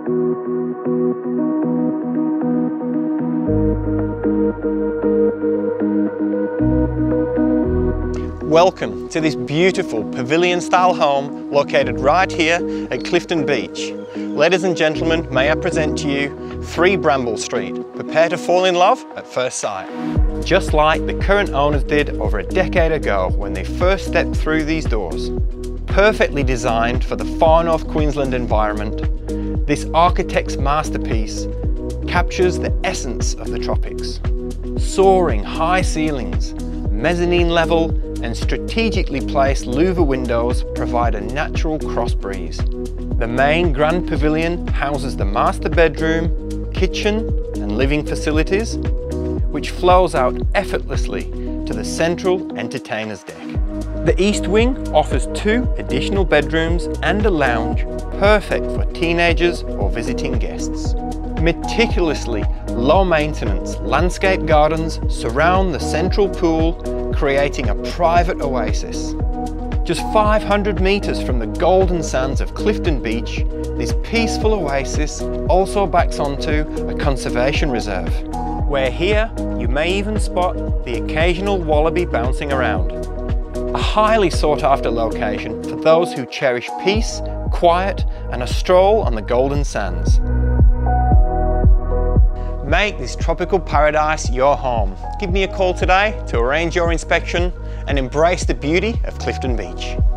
Welcome to this beautiful pavilion-style home located right here at Clifton Beach. Ladies and gentlemen, may I present to you 3 Bramble Street. Prepare to fall in love at first sight. Just like the current owners did over a decade ago when they first stepped through these doors. Perfectly designed for the far north Queensland environment, this architect's masterpiece captures the essence of the tropics. Soaring high ceilings, mezzanine level and strategically placed louver windows provide a natural cross breeze. The main grand pavilion houses the master bedroom, kitchen and living facilities, which flows out effortlessly to the central entertainer's deck. The east wing offers 2 additional bedrooms and a lounge, perfect for teenagers or visiting guests. Meticulously low-maintenance landscape gardens surround the central pool, creating a private oasis. Just 500 metres from the golden sands of Clifton Beach, this peaceful oasis also backs onto a conservation reserve, where here you may even spot the occasional wallaby bouncing around. A highly sought-after location for those who cherish peace, quiet and a stroll on the golden sands. Make this tropical paradise your home. Give me a call today to arrange your inspection and embrace the beauty of Clifton Beach.